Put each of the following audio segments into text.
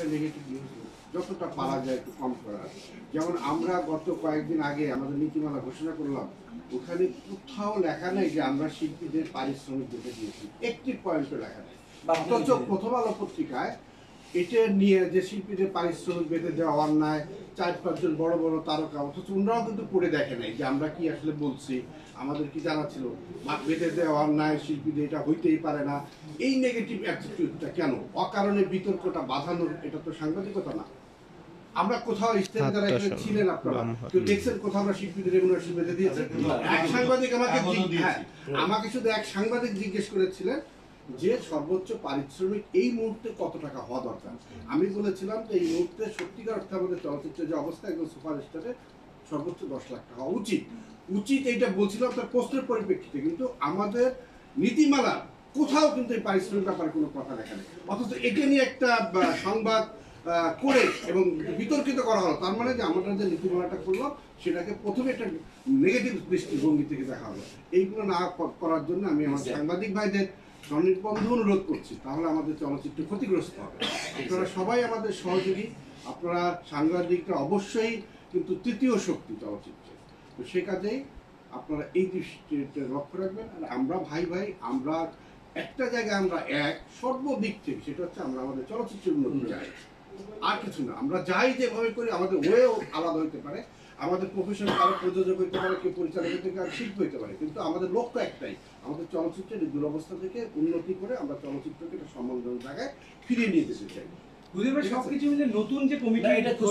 ধরনের negative news যতটা পারা যায় একটু কম করা। যেমন আমরা গত কয়েকদিন আগে আমাদের নীতিমালা ঘোষণা করলাম, ওখানে কোথাও লেখা নেই যে আমরা শিল্পীদের পারিশ্রমিক দিতে দিয়েছি, একটি পয়েন্টও লেখা নেই। অথচ প্রথম আলো পত্রিকায় এটা নিয়ে যে শিল্পীদের পারিশ্রমিক বেঁধে দেওয়া অন্যায়, 4-5 জন বড় বড় তারকা, অথচ ওনারাও কিন্তু পড়ে দেখে নাই যে আমরা কি আসলে বলছি, আমাদের কি জানা ছিল বেঁধে দেওয়া অন্যায়, শিল্পীদের এটা হইতেই পারে না। এই নেগেটিভ অ্যাটিটিউডটা কেন? অকারণে বিতর্কটা বাঁধানোর, এটা তো সাংবাদিকতা না। আমরা কোথাও ইস্তেহার যারা এখানে ছিলেন, আপনারা কেউ দেখছেন কোথাও আমরা শিল্পীদের রেমুনারেশন বেঁধে দিয়েছি? এক সাংবাদিক আমাকে শুধু এক সাংবাদিক জিজ্ঞেস করেছিলেন যে সর্বোচ্চ পারিশ্রমিক এই মুহূর্তে কত টাকা হওয়া দরকার। আমি বলেছিলাম যে এই মুহূর্তে সত্যিকার অর্থে আমাদের চলচ্চিত্রের যে অবস্থা, একদম সুপারস্টারে সর্বোচ্চ 10 লাখ টাকা উচিত এইটা বলছিলাম তার প্রশ্নের পরিপ্রেক্ষিতে। কিন্তু আমাদের নীতিমালা কোথাও কিন্তু এই পারিশ্রমিক ব্যাপারে কোনো কথা লেখা নেই, অথচ এটা নিয়ে একটা সংবাদ করে এবং বিতর্কিত করা হলো। তার মানে যে আমরা যে নীতিমালাটা করলাম সেটাকে প্রথমে একটা নেগেটিভ দৃষ্টিভঙ্গি থেকে দেখা হলো। এইগুলো না করার জন্য আমি আমার সাংবাদিক ভাইদের স্বনির্বন্ধ অনুরোধ করছি, তাহলে আমাদের চলচ্চিত্র ক্ষতিগ্রস্ত হবে। আপনারা সবাই আমাদের সহযোগী, আপনারা সাংবাদিকরা অবশ্যই কিন্তু তৃতীয় শক্তি চলচ্চিত্রে, তো সে কাজেই আপনারা এই দৃষ্টিতে লক্ষ্য রাখবেন। আর আমরা ভাই ভাই, আমরা একটা জায়গায় আমরা এক সর্বদিক থেকে, সেটা হচ্ছে আমরা আমাদের চলচ্চিত্রের উন্নতি চাই, আর কিছু না। আমরা যাই যেভাবে করি আমাদের ওয়েও আলাদা হইতে পারে, আমাদের প্রফেশন কারো প্রযোজক হইতে পারে, কেউ পরিচালক হইতে পারে, শিল্পী হইতে পারে, কিন্তু আমাদের লক্ষ্য একটাই, আমাদের চলচ্চিত্রের এই দুরবস্থা থেকে উন্নতি করে আমরা চলচ্চিত্রকে একটা সম্মানজনক জায়গায় ফিরিয়ে নিয়ে যেতে চাই। সবকিছু মিলে নতুন যে কমিটি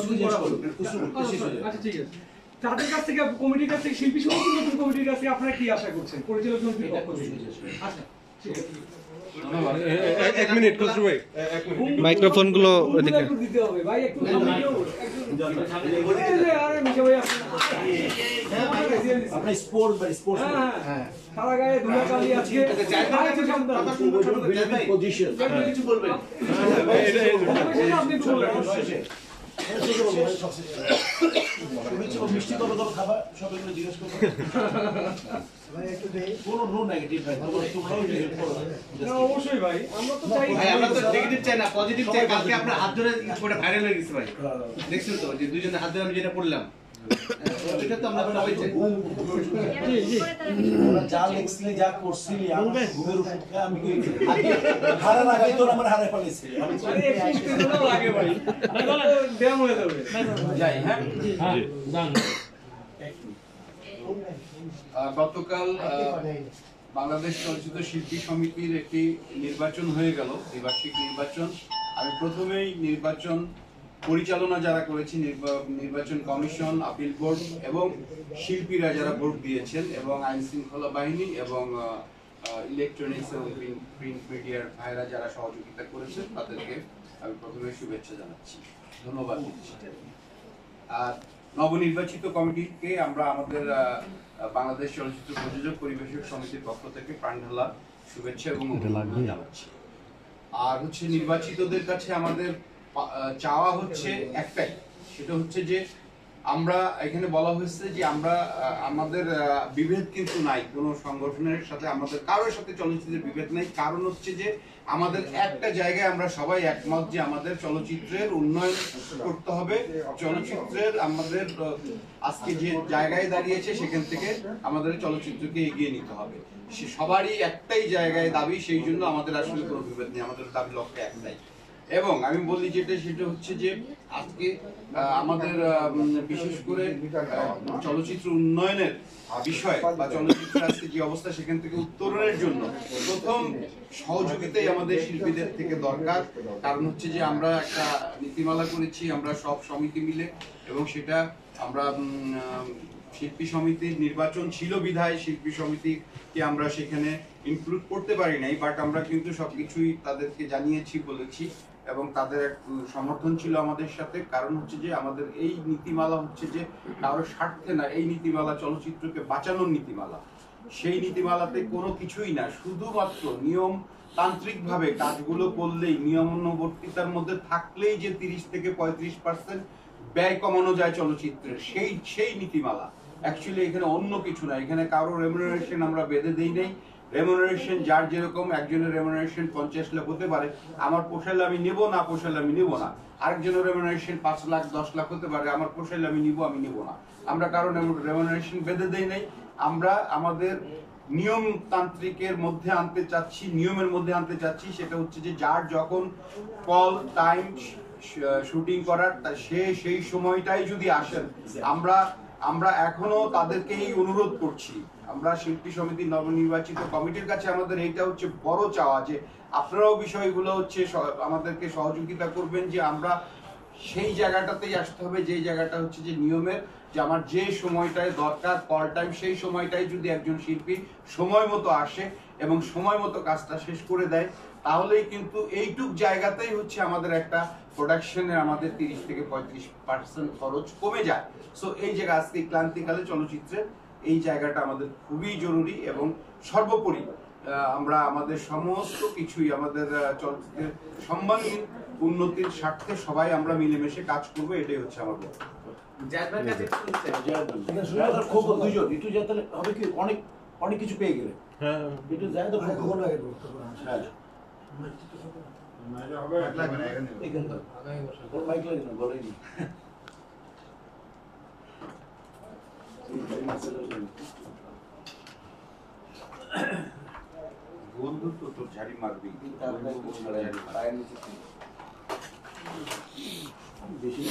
আচ্ছা ঠিক আছে, তাদের কাছ থেকে কমিটির কাছ থেকে শিল্পী সমিতি নতুন কমিটির কাছে আপনারা কি আশা করছেন পরিচালক সমিতির পক্ষ থেকে? আচ্ছা ঠিক আছে, এক মিনিট খুশরু ভাই, মাইক্রোফোন গুলো ওদিকে দিতে হবে ভাই, একটু আরে মিশা ভাই আপনি স্পোর্টস হ্যাঁ সারা গায়ে ধুলা কালি আজকে পজিশন কিছু বলবেন আপনি বলবেন মিষ্টি কবে খাবার সবাইগুলো জিজ্ঞেস করবো কোনো নো নেগেটিভ ভাই, অবশ্যই ভাই, আমরা তো চাই আমরা তো নেগেটিভ চাই না, পজিটিভ চাই। কালকে আপনার হাত ধরে ওটা ভাইরাল হয়ে গেছে ভাই, দেখছেন তো যে দুইজনের হাত ধরে আমি যেটা পড়লাম, এটা তো আমরা সবাই চাই। যা লেখছিলি যা করছিলি আমার ঘুমের উপরে আমি হারা লাগাই তোর আমার হারে ফেলেছি লাগে ভাই, ব্যায়াম হয়ে যাবে যাই। হ্যাঁ গতকাল বাংলাদেশ চলচ্চিত্র শিল্পী সমিতির একটি নির্বাচন হয়ে গেল, দ্বিবার্ষিক নির্বাচন। আমি প্রথমেই নির্বাচন পরিচালনা যারা করেছি, নির্বাচন কমিশন, আপিল বোর্ড এবং শিল্পীরা যারা ভোট দিয়েছেন এবং আইন শৃঙ্খলা বাহিনী এবং ইলেকট্রনিক্স এবং প্রিন্ট মিডিয়ার ভাইরা যারা সহযোগিতা করেছেন তাদেরকে আমি প্রথমে শুভেচ্ছা জানাচ্ছি, ধন্যবাদ দিচ্ছি। আর নবনির্বাচিত কমিটিকে আমরা আমাদের বাংলাদেশ চলচ্চিত্র প্রযোজক পরিবেশক সমিতির পক্ষ থেকে প্রাণঢালা শুভেচ্ছা এবং অভিনন্দন জানাচ্ছি। আর হচ্ছে নির্বাচিতদের কাছে আমাদের চাওয়া হচ্ছে একটাই, সেটা হচ্ছে যে আমরা এখানে বলা হয়েছে যে আমরা আমাদের বিভেদ কিন্তু নাই, কোনো সংগঠনের সাথে আমাদের কারোর সাথে চলচ্চিত্রের বিভেদ নাই। কারণ হচ্ছে যে আমাদের একটা জায়গায় আমরা সবাই একমত যে আমাদের চলচ্চিত্রের উন্নয়ন করতে হবে, চলচ্চিত্রের আমাদের আজকে যে জায়গায় দাঁড়িয়েছে সেখান থেকে আমাদের চলচ্চিত্রকে এগিয়ে নিতে হবে, সে সবারই একটাই জায়গায় দাবি। সেই জন্য আমাদের আসলে কোনো বিভেদ নেই, আমাদের দাবি লক্ষ্য একটাই। এবং আমি বলি যেটা সেটা হচ্ছে যে আজকে আমাদের বিশেষ করে চলচ্চিত্র উন্নয়নের বিষয় বা চলচ্চিত্রের আজকে যে অবস্থা সেখান থেকে উত্তরণের জন্য প্রথম সহযোগিতাই আমাদের শিল্পীদের থেকে দরকার। কারণ হচ্ছে যে আমরা একটা নীতিমালা করেছি আমরা সব সমিতি মিলে, এবং সেটা আমরা শিল্পী সমিতির নির্বাচন ছিল বিধায় শিল্পী সমিতিকে আমরা সেখানে ইনক্লুড করতে পারি নাই, বাট আমরা কিন্তু সবকিছুই তাদেরকে জানিয়েছি, বলেছি, এবং তাদের সমর্থন ছিল আমাদের সাথে। কারণ হচ্ছে যে আমাদের এই নীতিমালা হচ্ছে যে কারোর স্বার্থে না, এই নীতিমালা চলচ্চিত্রকে বাঁচানোর নীতিমালা। সেই নীতিমালাতে কোনো কিছুই না, শুধুমাত্র নিয়ম তান্ত্রিকভাবে কাজগুলো করলেই, নিয়মানুবর্তিতার মধ্যে থাকলেই যে 30 থেকে 35% ব্যয় কমানো যায় চলচ্চিত্রের, সেই নীতিমালা। অ্যাকচুয়ালি এখানে অন্য কিছু না, এখানে কারো রেমুনারেশন আমরা বেঁধে দেই নাই, রেমুনারেশন যার যেরকম, একজনের রেমুনারেশন 50 লাখ হতে পারে, আমার পোষাইলে আমি নেব, না পোষাইলে আমি নেব না। আরেকজনের রেমুনারেশন 5 লাখ 10 লাখ হতে পারে, আমার পোষাইলে আমি নিব, আমি নেব না। আমরা কারণ রেমুনারেশন বেঁধে দেই নাই, আমরা আমাদের নিয়মতান্ত্রিকের মধ্যে আনতে চাচ্ছি, নিয়মের মধ্যে আনতে চাচ্ছি। সেটা হচ্ছে যে যার যখন কল টাইম শুটিং করার সে সেই সময়টাই যদি আসেন, আমরা এখনো তাদেরকেই অনুরোধ করছি, আমরা শিল্পী সমিতি নবনির্বাচিত কমিটির কাছে আমাদের এইটা হচ্ছে বড় চাওয়া যে আপনারাও বিষয়গুলো হচ্ছে আমাদেরকে সহযোগিতা করবেন, যে আমরা সেই জায়গাটাতেই আসতে হবে যে জায়গাটা হচ্ছে যে নিয়মের, যে আমার যে সময়টায় দরকার কল টাইম, সেই সময়টাই যদি একজন শিল্পী সময় মতো আসে এবং সময় মতো কাজটা শেষ করে দেয়, তাহলেই কিন্তু এইটুক জায়গাতেই হচ্ছে আমাদের একটা প্রোডাকশনে আমাদের 30 থেকে 35% খরচ কমে যায়। সো এই জায়গা আজকে ক্লান্তিকালে চলচ্চিত্রের এই জায়গাটা আমাদের খুবই জরুরি, এবং সর্বোপরি আমরা আমাদের সমস্ত কিছুই আমাদের চলচ্চিত্রের সম্মানীয় উন্নতির স্বার্থে সবাই আমরা মিলেমিশে কাজ করবো, এটাই হচ্ছে আমার বক্তব্য। দুইজন একটু যায় তাহলে হবে কি, অনেক অনেক কিছু পেয়ে গেলে একটু যায় তো বন্ধু তো তোর ঝাড়ি মারবি, বেশি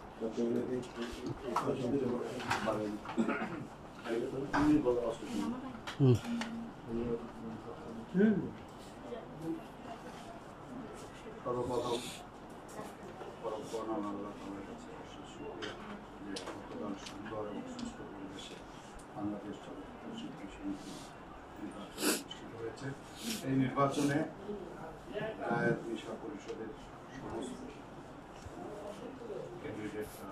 সর্বপ্রথম পরম করুণাময় আল্লাহ তাআলার কাছে অশেষ শুকরিয়া যে প্রদান সুন্দর এবং সুস্থ পরিবেশে বাংলাদেশ চলচ্চিত্র শিল্পী সমিতি নির্বাচন অনুষ্ঠিত হয়েছে। এই নির্বাচনে রায়ের নিশা পরিষদের সমস্ত ক্যান্ডিডেটরা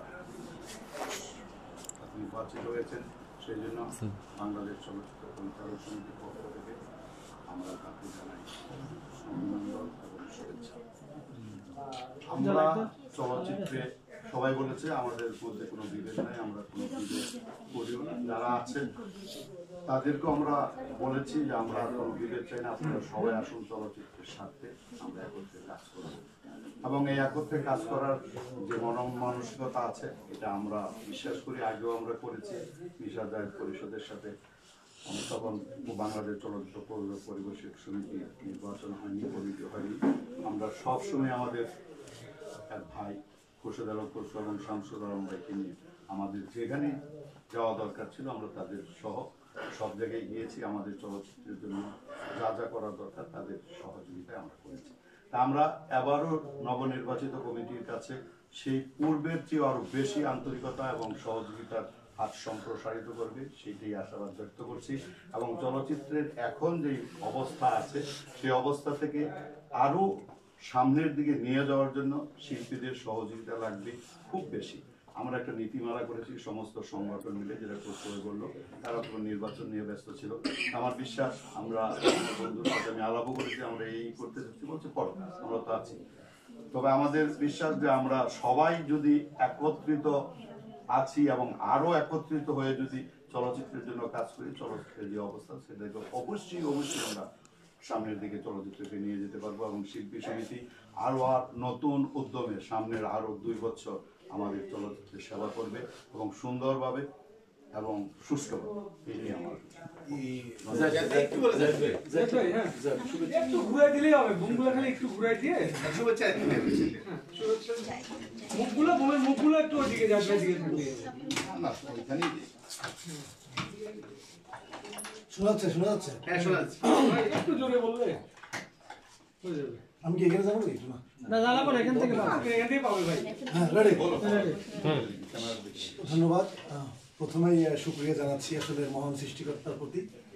নির্বাচিত হয়েছেন। সেই জন্য বাংলাদেশ চলচ্চিত্র পরিচালক সমিতির পক্ষ থেকে আমরা তাকে জানাই অভিনন্দন এবং শুভেচ্ছা। আমরা চলচ্চিত্রে সবাই বলেছে আমাদের মধ্যে কোনো বিভেদ নাই, আমরা কোনো বিভেদ করিও না। যারা আছেন তাদেরকে আমরা বলেছি যে আমরা কোনো বিভেদ চাই না, আপনারা সবাই আসুন চলচ্চিত্রের স্বার্থে আমরা একত্রে কাজ করব, এবং এই একত্রে কাজ করার যে মানসিকতা আছে এটা আমরা বিশ্বাস করি, আগেও আমরা করেছি মিশা জায়েদ পরিষদের সাথে। তখন বাংলাদেশ চলচ্চিত্র পরিবেশক সমিতি নির্বাচন হয়নি, কমিটি হয়নি, আমরা সবসময় আমাদের এক ভাই খুরশেদ আলম খসরু এবং শামসুল আলম ভাইকে নিয়ে আমাদের যেখানে যাওয়া দরকার ছিল আমরা তাদের সহ সব জায়গায় গিয়েছি। আমাদের চলচ্চিত্রের জন্য যা যা করা দরকার তাদের সহযোগিতায় আমরা করেছি। তা আমরা এবারও নবনির্বাচিত কমিটির কাছে সেই পূর্বের চেয়ে আরো বেশি আন্তরিকতা এবং সহযোগিতার হাত সম্প্রসারিত করবে সেইটাই আশাবাদ ব্যক্ত করছি, এবং চলচ্চিত্রের এখন যে অবস্থা আছে সেই অবস্থা থেকে আরো সামনের দিকে নিয়ে যাওয়ার জন্য শিল্পীদের সহযোগিতা লাগবে খুব বেশি। আমরা একটা নীতিমালা করেছি সমস্ত সংগঠন মিলে, যেটা প্রস্তুত করলো, তারা তো নির্বাচন নিয়ে ব্যস্ত ছিল। আমার বিশ্বাস আমরা বন্ধুর সাথে আমি আলাপও করেছি, আমরা এই করতে চাচ্ছি, বলছে পড়ো আমরা তো আছি। তবে আমাদের বিশ্বাস যে আমরা সবাই যদি একত্রিত আছি এবং আরো একত্রিত হয়ে যদি চলচ্চিত্রের জন্য কাজ করি, চলচ্চিত্রের যে অবস্থা সেটাকে অবশ্যই আমরা সামনের দিকে চলচ্চিত্রকে নিয়ে যেতে পারবো, এবং শিল্পী সমিতি আরো নতুন উদ্যমে সামনের আরো 2 বছর আমাদের চলচ্চিত্রের সেবা করবে এবং সুন্দরভাবে এবং সুষ্ঠুভাবে। এটাই আমার একটু ঘুরাই দিলেই হবে, বুমগুলো খালি একটু ঘুরাই দিয়ে শুভেচ্ছা। মুখগুলো একটু ওইদিকে যাবে, দিকে থাকলে শোনা যাচ্ছে হ্যাঁ শোনা যাচ্ছে। একটু জোরে বললে হয়ে যাবে। আমি কি এখানে যাবো না জানা পরে এখান থেকে পাবে ভাই। হ্যাঁ রেডি। ধন্যবাদ। প্রথমেই শুকরিয়া জানাচ্ছি আসলে মহান সৃষ্টিকর্তার প্রতি